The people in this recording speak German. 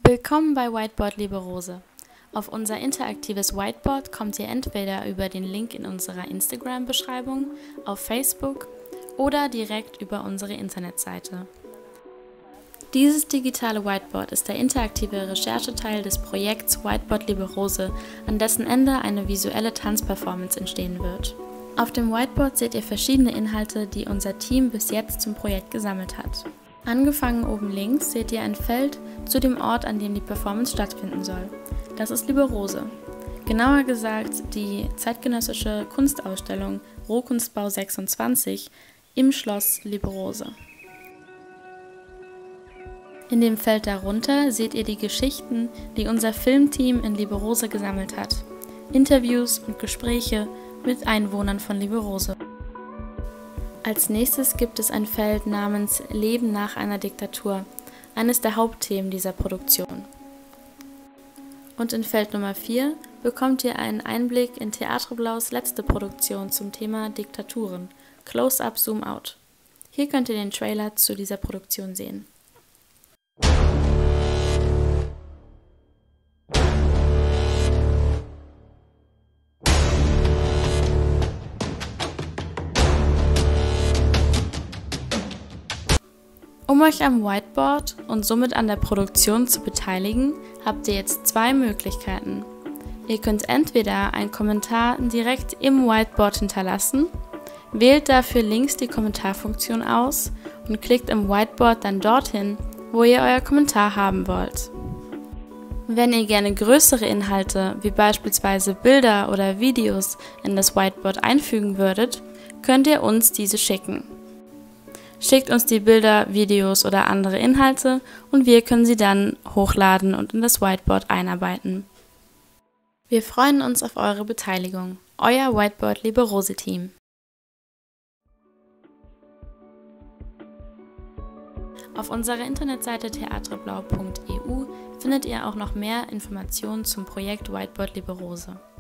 Willkommen bei Whiteboard Liebe Rose. Auf unser interaktives Whiteboard kommt ihr entweder über den Link in unserer Instagram-Beschreibung, auf Facebook oder direkt über unsere Internetseite. Dieses digitale Whiteboard ist der interaktive Rechercheteil des Projekts Whiteboard Liebe Rose, an dessen Ende eine visuelle Tanzperformance entstehen wird. Auf dem Whiteboard seht ihr verschiedene Inhalte, die unser Team bis jetzt zum Projekt gesammelt hat. Angefangen oben links seht ihr ein Feld zu dem Ort, an dem die Performance stattfinden soll. Das ist Liebe Rose. Genauer gesagt die zeitgenössische Kunstausstellung Rohkunstbau 26 im Schloss Liebe Rose. In dem Feld darunter seht ihr die Geschichten, die unser Filmteam in Liebe Rose gesammelt hat. Interviews und Gespräche mit Einwohnern von Liebe Rose. Als nächstes gibt es ein Feld namens Leben nach einer Diktatur, eines der Hauptthemen dieser Produktion. Und in Feld Nummer 4 bekommt ihr einen Einblick in Teatro Blaus letzte Produktion zum Thema Diktaturen, Close-Up, Zoom-Out. Hier könnt ihr den Trailer zu dieser Produktion sehen. Um euch am Whiteboard und somit an der Produktion zu beteiligen, habt ihr jetzt zwei Möglichkeiten. Ihr könnt entweder einen Kommentar direkt im Whiteboard hinterlassen, wählt dafür links die Kommentarfunktion aus und klickt im Whiteboard dann dorthin, wo ihr euer Kommentar haben wollt. Wenn ihr gerne größere Inhalte, wie beispielsweise Bilder oder Videos, in das Whiteboard einfügen würdet, könnt ihr uns diese schicken. Schickt uns die Bilder, Videos oder andere Inhalte und wir können sie dann hochladen und in das Whiteboard einarbeiten. Wir freuen uns auf eure Beteiligung. Euer Whiteboard Liebe Rose Team. Auf unserer Internetseite theatroblau.eu findet ihr auch noch mehr Informationen zum Projekt Whiteboard Liebe Rose.